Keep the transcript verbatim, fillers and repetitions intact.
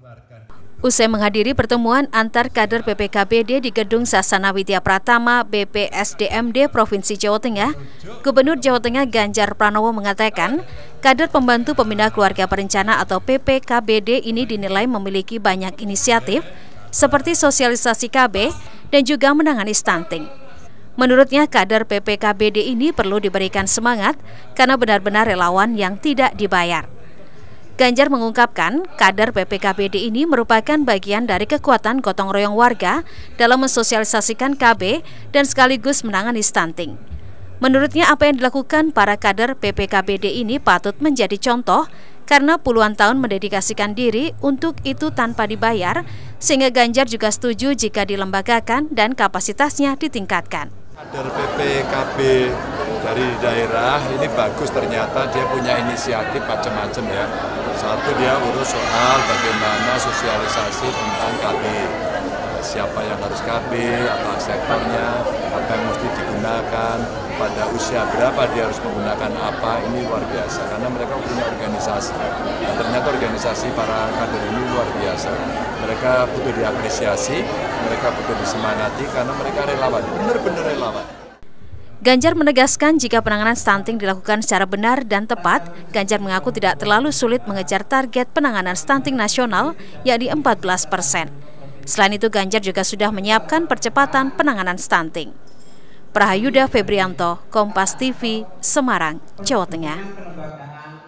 Usai menghadiri pertemuan antar kader B P K B D di Gedung Sasana Widya Pratama B P S D M D Provinsi Jawa Tengah, Gubernur Jawa Tengah Ganjar Pranowo mengatakan, kader pembantu pembina keluarga berencana atau P P K B D ini dinilai memiliki banyak inisiatif, seperti sosialisasi K B dan juga menangani stunting. Menurutnya, kader P P K B D ini perlu diberikan semangat karena benar-benar relawan yang tidak dibayar. Ganjar mengungkapkan, kader P P K B D ini merupakan bagian dari kekuatan gotong royong warga dalam mensosialisasikan K B dan sekaligus menangani stunting. Menurutnya, apa yang dilakukan para kader P P K B D ini patut menjadi contoh karena puluhan tahun mendedikasikan diri untuk itu tanpa dibayar, sehingga Ganjar juga setuju jika dilembagakan dan kapasitasnya ditingkatkan. Kader P P K B dari daerah ini bagus, ternyata dia punya inisiatif macam-macam ya. Satu, dia urus soal bagaimana sosialisasi tentang K B, siapa yang harus K B, apa sektornya, apa yang mesti digunakan, pada usia berapa dia harus menggunakan apa. Ini luar biasa karena mereka punya organisasi, dan ternyata organisasi para kader ini luar biasa. Mereka butuh diapresiasi, mereka butuh disemangati karena mereka relawan, benar-benar relawan. Ganjar menegaskan jika penanganan stunting dilakukan secara benar dan tepat, Ganjar mengaku tidak terlalu sulit mengejar target penanganan stunting nasional, yakni empat belas persen. Selain itu, Ganjar juga sudah menyiapkan percepatan penanganan stunting. Prahayuda Febrianto, Kompas T V, Semarang, Jawa Tengah.